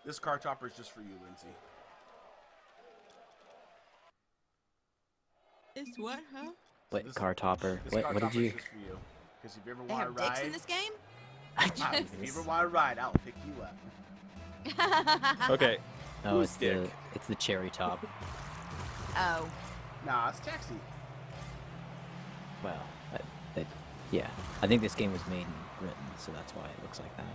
This car topper is just for you, Lindsay. It's what, huh? What car topper? What did you? Just for you. Because if you ever They want to have dicks ride, in this game? if you ever want to ride, I'll pick you up. Okay. Oh, Who's dick? it's the cherry top. Oh. Nah, it's Taxi. Well, yeah. I think this game was made in Britain, so that's why it looks like that.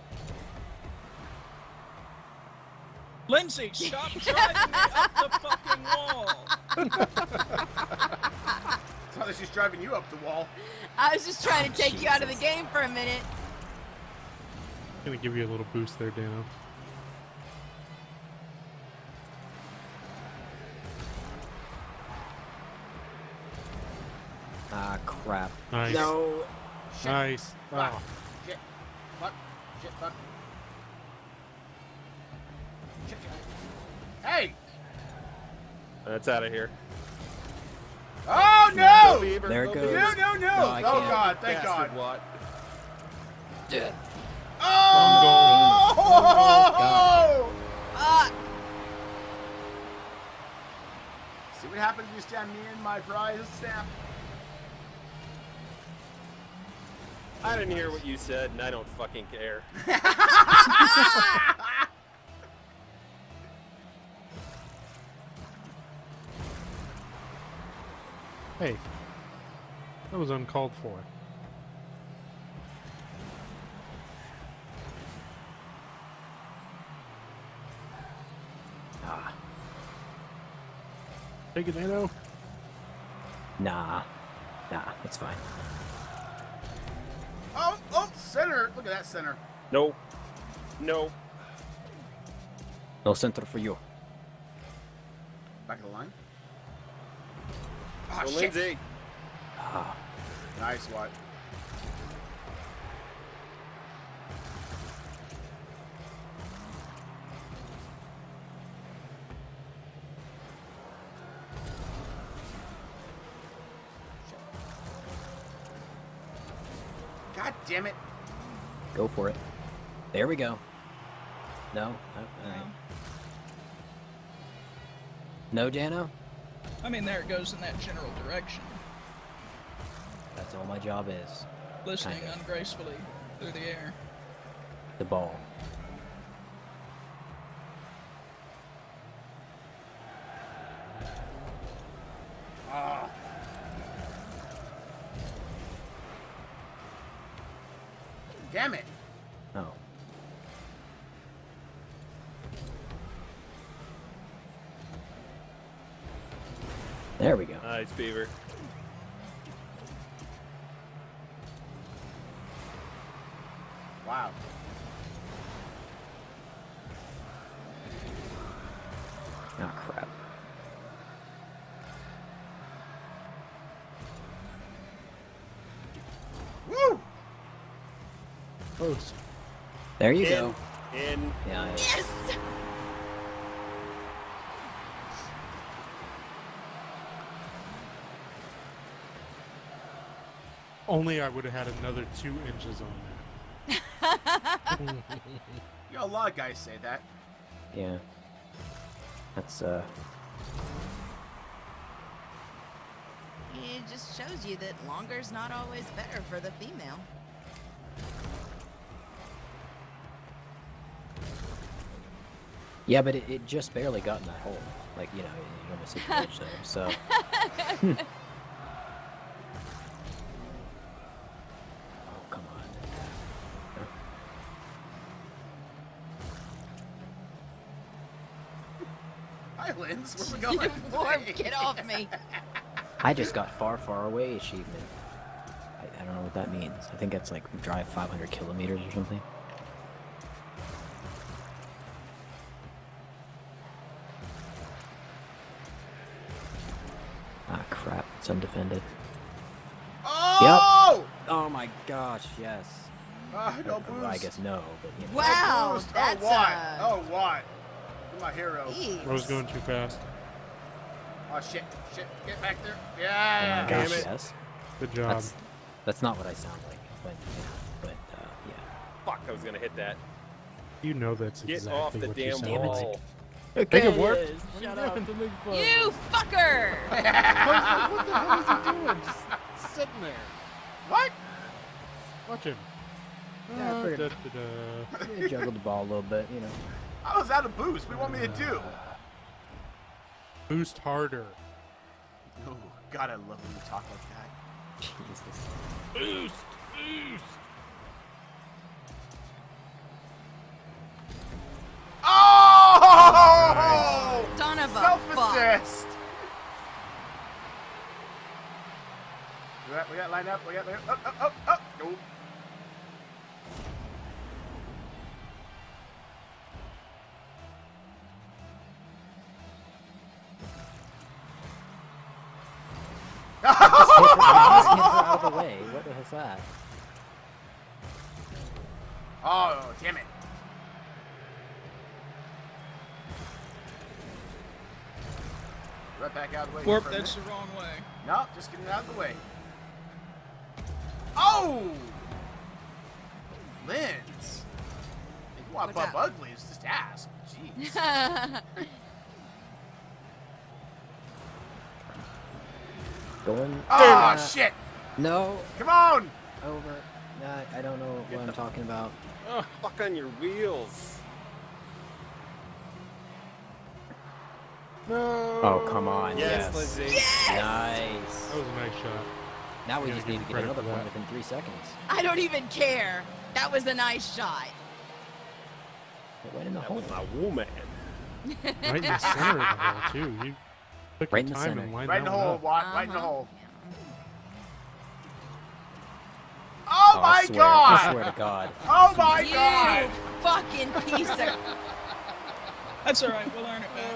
Lindsay, stop driving me up the fucking wall. It's not that she's driving you up the wall. I was just trying to take you out of the game for a minute. Gonna give you a little boost there, Dano. Ah, crap. Nice. No. Shit. Nice. Fuck. Oh. Shit. Fuck. Shit. Fuck. Shit. Hey! That's out of here. Oh no! Beaver, There it goes. Beaver. No! No, I Oh can't. God! Thank Bastard God! Watt. Oh! Fuck. See what happens when you stand me in my prize snap. I didn't hear what you said, and I don't fucking care. Hey. That was uncalled for. Ah. Take it, Dano. Nah, it's fine. Oh, center! Look at that center. No. No. No center for you. Back of the line. Oh, Oh, shit. Lindsay. Ah, Nice, Watt. God damn it. go for it. There we go. No? Oh, all right. No, Dano? I mean, there it goes in that general direction. That's all my job is. Listening Kind of. ungracefully through the air. The ball. Ah. Damn it. Oh. There we go. Nice, Beaver. Wow. Oh, crap. Woo! Close. There you In. go. In. Yeah, yeah. Yes! Only I would have had another 2 inches on that. You know, a lot of guys say that. Yeah. That's, It just shows you that longer's not always better for the female. yeah, but it just barely got in that hole. Like, you know, you almost hit the edge there, so. Oh, come on. Hi, Linz. Where's it going? Lord, get off me. I just got far, far away achievement. I don't know what that means. I think it's like drive 500 kilometers or something. Ah, crap. It's undefended. Oh! Oh my gosh, yes. No Or, boost. I guess no, but you know. Wow, No boost. that's oh, what? Oh, what? You're my hero. Jeez. I was going too fast. Oh, shit. Shit. Get back there. Oh Yeah. my gosh, Damn it. yes. Good job. That's not what I sound like, but yeah, yeah. Fuck, I was gonna hit that. You know that's Get exactly off the what you damn said. wall. Okay, it work. Shut up. You fucker! What the hell is he doing? Just sitting there. What? Watch him. Yeah, I figured- Da-da-da. You juggled the ball a little bit, you know. I was out of boost. What do you want me to do? Boost harder. Oh, God, I love when you talk like that. Jesus. Boost! Boost! Oh! Son of a fuck. Self-assist. We got line up. We got line up. Up. Go. Just hit her out of the way. What the hell's that? Oh, damn it. Right back out of the way. Warp, for a that's the minute. wrong way. No, just getting out of the way. Oh! Linz. If you want What's Bub up? Uglies, just ask. Jeez. Going. Oh, shit. No. Come on. Over. I don't know what I'm talking about. Oh, fuck on your wheels. No! Oh, come on. Yes, Yes. Lindsay. Nice. That was a nice shot. Now we Yeah, just give need him to get credit another for point that. within 3 seconds. I don't even care. That was a nice shot. It went in the That hole. was my woman. Right in the center of the hole, too. You took Right your in the time center. and lined Right in that the one hole, up. Watt. Right in the Uh-huh. hole. Yeah. Oh, I my swear, God. I swear to God. Oh, my You God. fucking piece of... That's alright, we'll earn it back.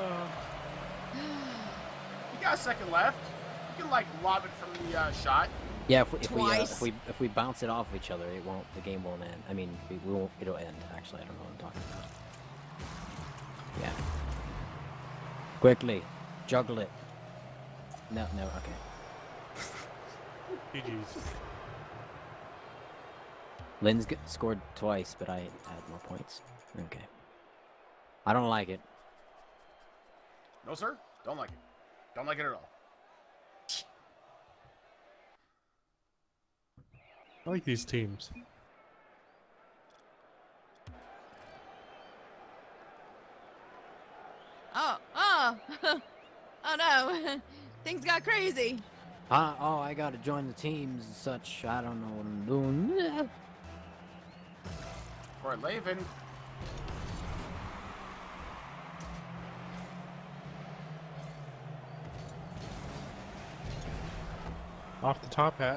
You got a second left. You can, like, lob it from the shot. Yeah, Twice. if we bounce it off each other, it won't. The game won't end. I mean, we won't. It'll end. Actually, I don't know what I'm talking about. Yeah. Quickly, juggle it. No. Okay. GG's. Lynn's scored twice, but I had more points. Okay. I don't like it. No, sir. Don't like it. Don't like it at all. I like these teams. Oh. Oh no. Things got crazy. Oh, I gotta join the teams and such. I don't know what I'm doing. For Laven. Off the top hat.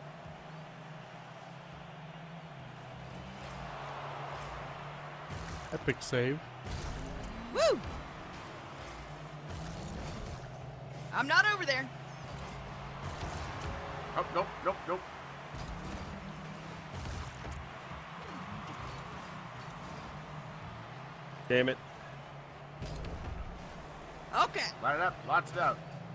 Epic save. Woo! I'm not over there. Oh, nope. Damn it. Okay. Line it up. Lots it out.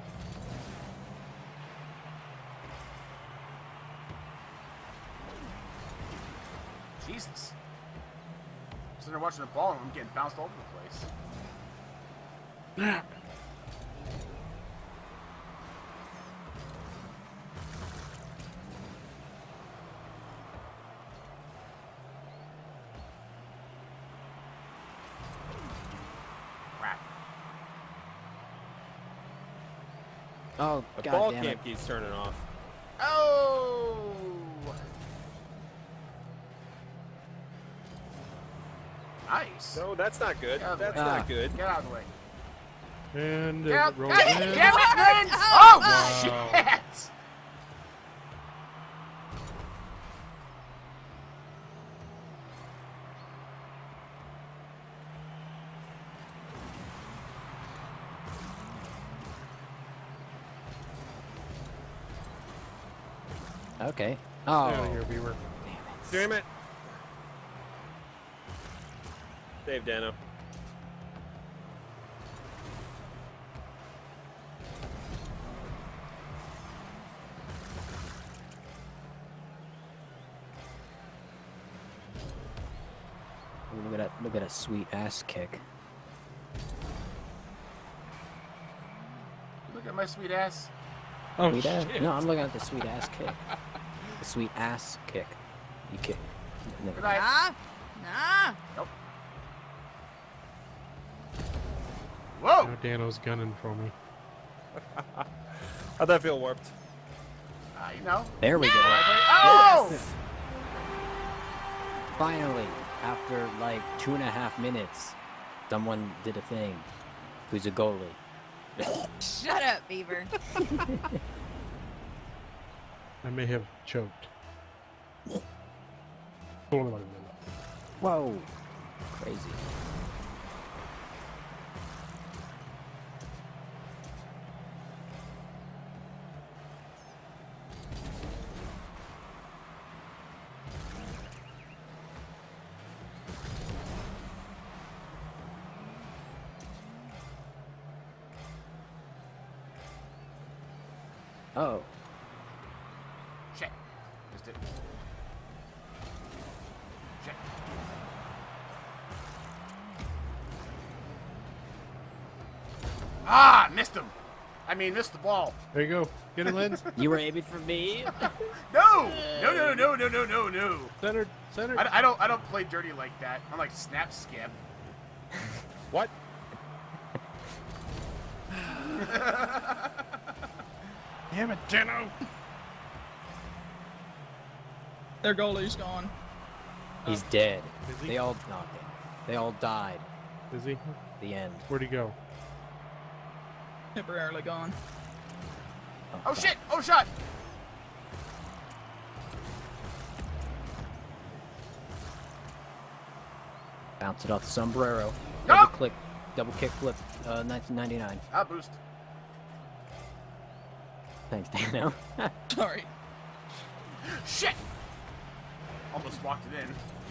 Jesus. I'm sitting there watching the ball and I'm getting bounced all over the place. Crap. Oh, The God ball damn it. camp keeps turning off. Oh! Nice. No, that's not good. Get out of the That's way. not good. Get out of the way. And Get it out. rolls God in. damn it, Vince! Oh, Oh, wow. shit! Okay. Get out of Oh. here, Beaver. Damn it. Save Dano. Look at that sweet ass kick. Look at my sweet ass. Oh, Sweet ass? shit. No, I'm looking at the sweet ass kick. The sweet ass kick. You kick. Never Good mind. night. Nah. Nope. Whoa! Now Dano's gunning for me. How'd that feel, Warped? You know. There we go. Oh! Finally, after like 2.5 minutes, someone did a thing. Who's a goalie? Shut up, Beaver. I may have choked. Whoa! Crazy. Oh. Shit. Missed it. Shit. Ah! Missed him! I mean, missed the ball. There you go. Get it, Lens. You were aiming for me? No! No, no, no, no, no, no, no. Centered. Centered. I don't play dirty like that. I'm like Snap Scam. What? Damn it, Dano. Their goalie's gone. He's dead. Is he? They all not dead. They all died. Is he? The end. Where'd he go? Temporarily gone. Oh fuck. shit! Oh shot! Bounce it off the sombrero. No! Double click. Double kick flip. 1999. I'll boost. Thanks, Dano. Sorry. Shit! Almost walked it in.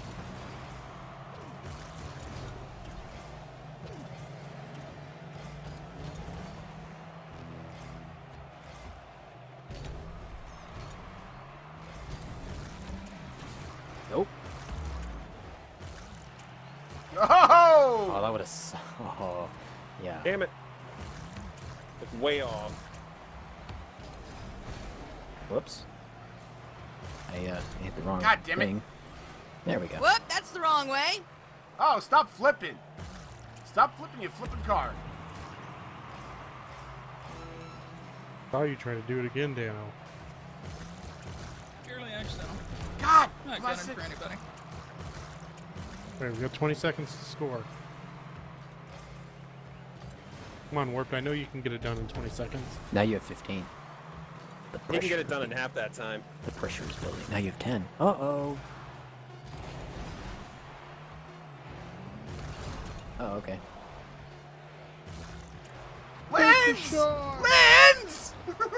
Nope. Oh! Oh, that would have. Oh, yeah. Damn it. It's way off. Whoops. I hit the wrong God damn it. thing. There we go. Whoop, that's the wrong way. Oh, stop flipping! Stop flipping, you flipping car. Saw you trying to do it again, Dano. Purely accidental. God! Not my gunning six- for anybody. All right, we got 20 seconds to score. Come on, Warped. I know you can get it done in 20 seconds. Now you have 15. The He can get it pressure- done in half that time. The pressure is building. Now you have 10. Uh-oh. Oh, okay. Lens! Lens!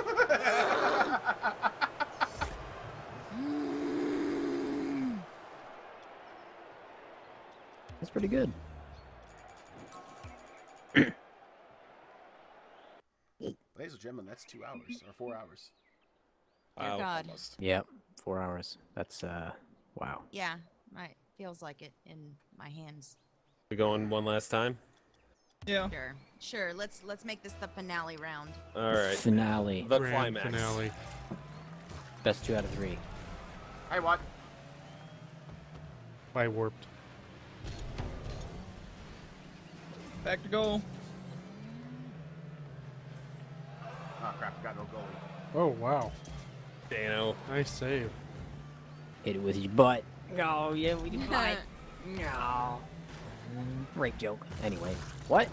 That's pretty good. Ladies and gentlemen, that's 2 hours, or 4 hours. Dear Wow. God. Almost. Yep. 4 hours. That's, wow. Yeah, feels like it in my hands. We going one last time? Yeah. Sure. Let's make this the finale round. All right. Finale. The Grand climax. finale. Best 2 out of 3. Hey, what? By Warped. Back to goal. Oh crap, got no goalie. Oh, wow. Dano. Nice save. Hit it with your butt. No, yeah, with your butt. No. Great joke. Anyway, what?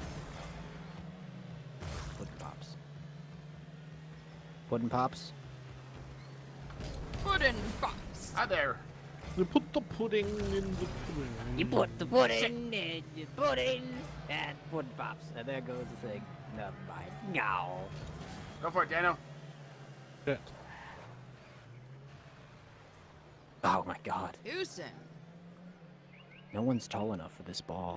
Pudding pops. Pudding pops? Pudding box. Hi there. You put the pudding in the pudding. You put the pudding in the pudding. And pudding pops. And there goes the thing. Nothing by it. No. Go for it, Dano. Shit. Oh my god. Houston. No one's tall enough for this ball.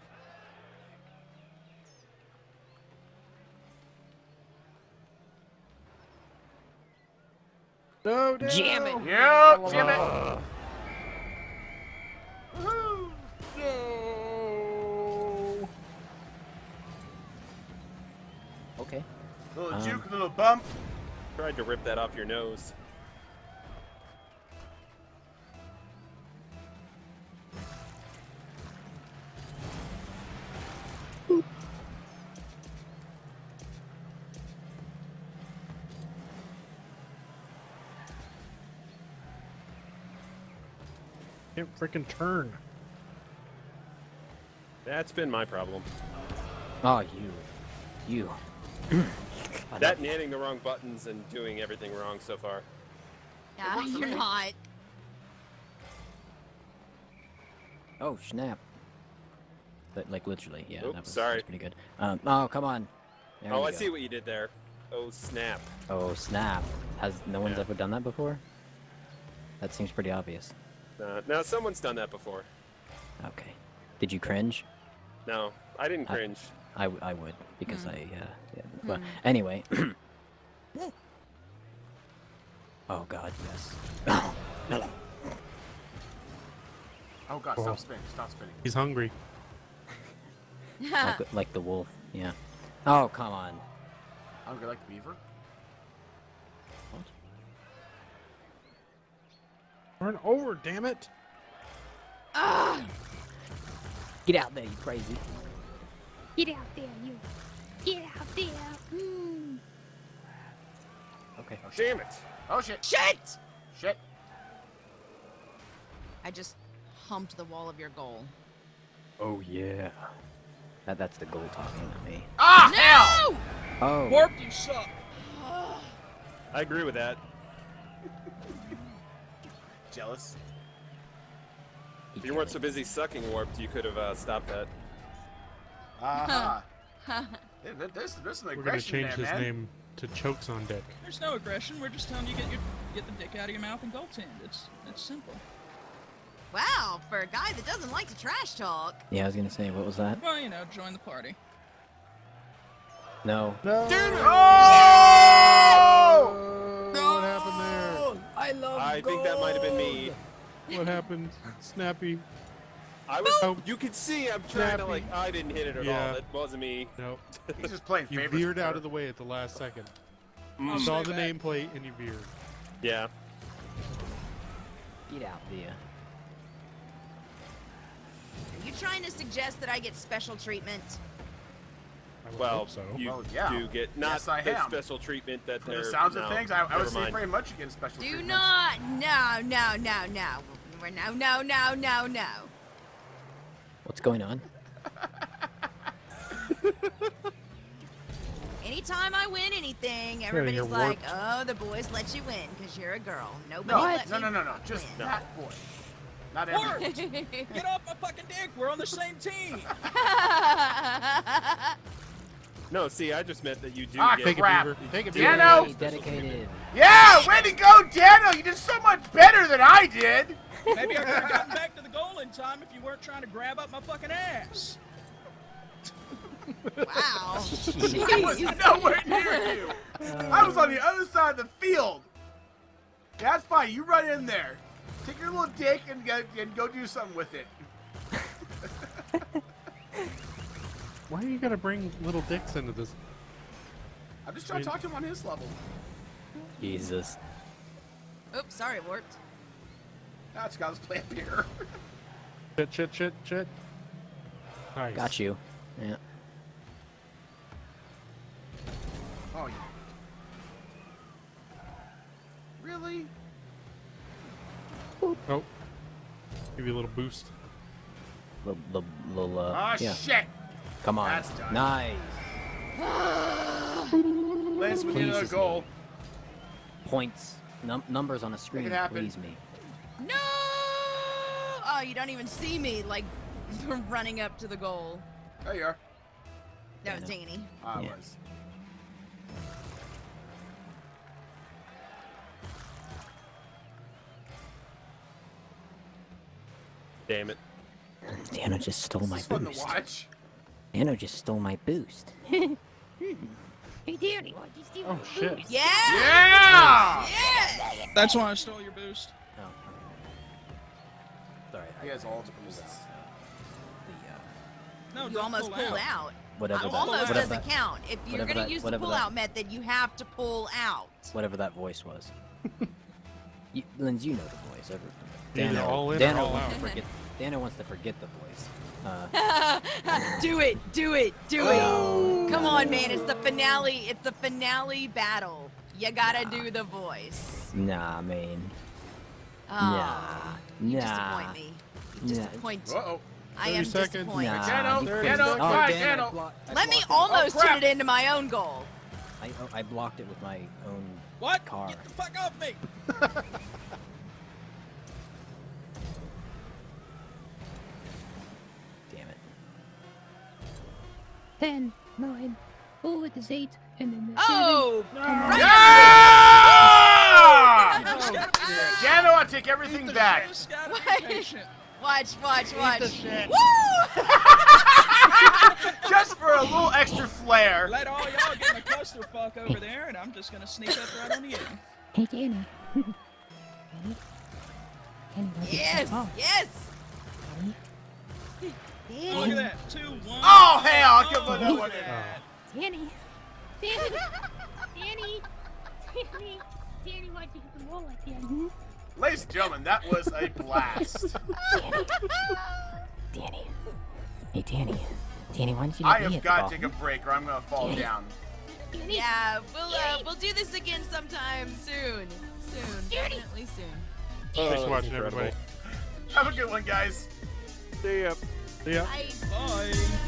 No, Dano! Jam it! Yep, jam it. Woohoo! No! Little juke, little bump. Tried to rip that off your nose. Can't freaking turn. That's been my problem. Oh, you. That and hitting the wrong buttons and doing everything wrong so far. Yeah, works for you're me. not. Oh, snap. But like literally, yeah. Oops, that was sorry. pretty good. Oh, come on. There Oh, you I go. see what you did there. Oh, snap. Oh, snap. Has no one's Yeah. ever done that before? That seems pretty obvious. Now, someone's done that before. Okay. Did you cringe? No, I didn't cringe. I would because yeah. But anyway. Oh God, yes. Hello. Oh god, stop spinning, stop spinning. He's hungry. Like the wolf. Yeah. Oh come on. Hungry like the beaver? Turn over, damn it! Get out there, you crazy. Get out there, you. Get out there. Mm. Okay. Damn it! Oh shit! Shit! Shit! I just humped the wall of your goal. Oh yeah. That's the goal talking to me. Ah, hell! No! Oh. Warp, you suck. I agree with that. Jealous. If you weren't so busy sucking Warped, you could have stopped that. There's some We're gonna aggression change there, his man. name to Chokes on Deck. There's no aggression. We're just telling you get the dick out of your mouth and goaltend. It's simple. Wow, for a guy that doesn't like to trash talk. Yeah, I was gonna say, what was that? Well, you know, join the party. No. No! Oh! What happened there? I love I think that might have been me. What happened? Snappy. I was. Oh. You could see I'm trying to Snappy. like. I didn't hit it at Yeah. all. That wasn't me. Nope. He's just playing You favorites. veered with out her. of the way at the last second. I'll Saw say the that. nameplate and you veered. Yeah. Get out there. Are you trying to suggest that I get special treatment? I would Well, hope so. you Well, yeah. do get not Yes, I the am. special treatment that For they're. the sounds no, of things, I would never say mind. very much against special Do treatment. not. No. We're no. What's going on? Anytime I win anything, everybody's you're like, warped. "Oh, the boys let you win because you're a girl." Nobody No, let no, me no. Just win. that boy. Not everyone. Warp! Get off my fucking dick. We're on the same team. No, see, I just meant that you do Ah, get. Take crap. it, Beaver. Take it, Dano! Beaver. He's dedicated. Yeah, way to go, Daniel! You did so much better than I did. Maybe I could have gotten back to the goal in time if you weren't trying to grab up my fucking ass. Wow. I was nowhere near you. I was on the other side of the field. That's fine. You run in there. Take your little dick and go do something with it. Why are you gonna bring little dicks into this? I'm just trying to talk to him on his level. Jesus. Oops, sorry, warped. That's got us play up here. Shit. Nice. Got you. Yeah. Oh, yeah. Really? Oh. Give you a little boost. Little Ah, yeah. shit. Come on. That's done. Nice. Lance, we need another Pleases goal. me. Points. Numbers on a screen. happen. Please me. No! Oh, you don't even see me like running up to the goal. There you are. That was Danny. I Yeah. was. Damn it. Dano just stole my It's fun to boost. watch. Dano just stole my boost. Hey, Danny, why'd you steal Oh my shit. boost? Yeah! Yeah! Yes! That's why I stole your boost. Oh. Sorry. He has all his boosts. No, You don't almost pull pulled out. out. Whatever that. Almost Whatever doesn't that, count. If you're whatever gonna that- use the whatever pull-out that- method, you have to pull out. whatever that voice was. Linz, you know the voice. Either all in or Dano all wants out. to forget. Dano wants to forget the voice. Do it, do it, do it. Come on, man. It's the finale. It's the finale battle. You gotta do the voice. Nah, man. Ah, you Nah. disappoint me. You Nah. disappoint. Uh-oh. I am 30 seconds. disappointed. Nah. Dano, you Dano, couldn't. come on, damn, Dano. I Let me blocked it. almost Oh, crap. turn it into my own goal. I blocked it with my own What? car. Get the fuck off me! Damn it. 10, 9. Oh, it is 8. And then the Oh! Yeah! Yeah! Dano, I take everything back. Just gotta be patient. Watch, watch, watch. shit. Woo! Just for a little extra flair. Let all y'all get in a clusterfuck over there, and I'm just gonna sneak up right on you. Hey, Danny. Danny? Danny, why did you Yes, come off? yes. Look at that. 2, 1. Oh, hell, I couldn't put that look one at in. that. Danny! Danny! Danny! Danny! Danny, why'd you hit the wall like that? Hmm? Ladies and gentlemen, that was a blast. Danny. Hey, Danny. Danny, why don't you I let me have hit the got ball? to take a break or I'm going to fall down. Danny! Yeah, we'll do this again sometime soon. Soon, definitely soon. Thanks for watching, incredible. everybody. Have a good one, guys. See ya. See ya. Bye. Bye.